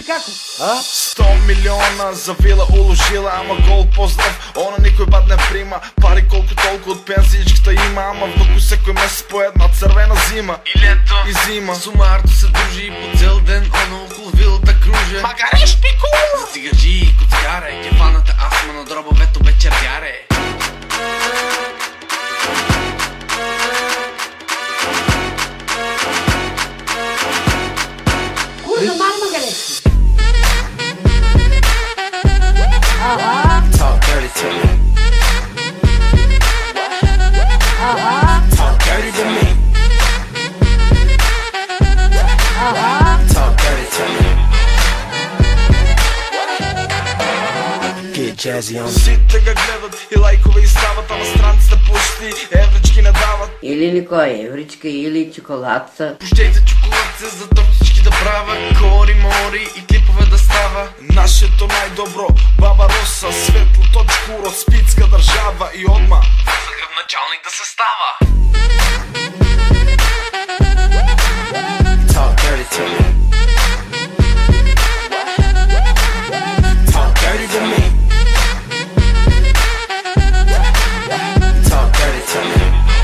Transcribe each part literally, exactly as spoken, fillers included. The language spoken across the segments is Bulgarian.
како? А? Сто милиона за вила уложила, ама гол поздрав, она никой бат не прима. Пари колко толкова от пенсиичката има, ама внуко секой месец по една цървена зима. И лето, и зима. Сумарто се дружи и по цел ден она около вилата круже. Магареш пикула! За цигаджи и коцкаре, кефаната астма на дробовето бе червяре. Курва, мама галешки. Ага. Talk dirty to me. Ага. Talk dirty to me. Ага. Talk dirty to me. Get jazzy on me. Сите га гледат и лайкове изстават, ама страницата почти еврички не дават. Или никой евричка, или чоколадца. Пущей за чоколадце, за тортички да правя, кори, мори и клипове да става. Нашето най-добро, Баба Роса, светло точко урод, спитска държава и одма Такъв началник да се става. Talk dirty to me. Talk dirty to me. Talk dirty to me.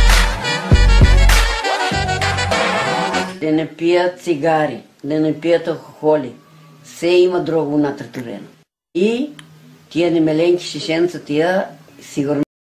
Да не пият цигари, да не пият алкохоли. Все има друго натретурено. И тия немеленки шишенца, тия сигурно